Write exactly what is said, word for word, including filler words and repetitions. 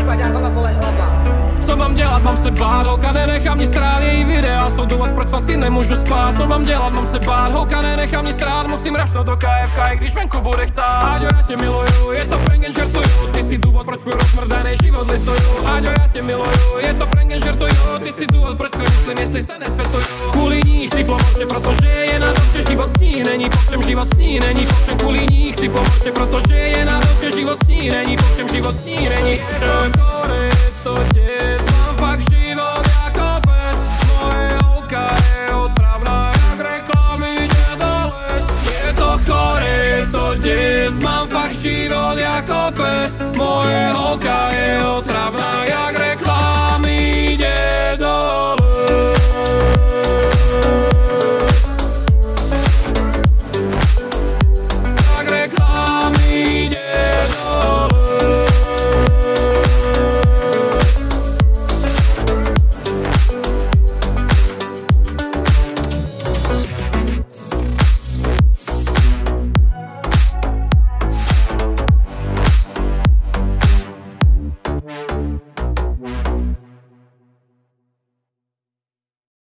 Co mám dělat, mám se bát, holka nenechá mě srát, její videa jsou důvod, proč fakt si nemůžu spát. Co mám dělat, mám se bát, holka nenechá mě srát, musím rašnout do K F K, i když venku bude chcát. Áďo, já tě miluju, je to prank, jen žertuju, ty si důvod, proč tvůj rozmrdaný život lituju. Áďo, já tě miluju, je to prank, jen žertuju, ty si důvod, proč přemýšlím, jestli se nesvětuju. Kvůli ní chci pomoci, protože je na dobře, život s ní není povšem, život s ní není povšem. Kvůli ní chci pomoci, protože je na dobře, život s ní není povšem, život s ní není povšem. To děs, mám fakt život jako pes, moje holka je otravná, jak reklamy děda les. Je to chore, to děs, mám fakt život jako pes, moje holka je otravná.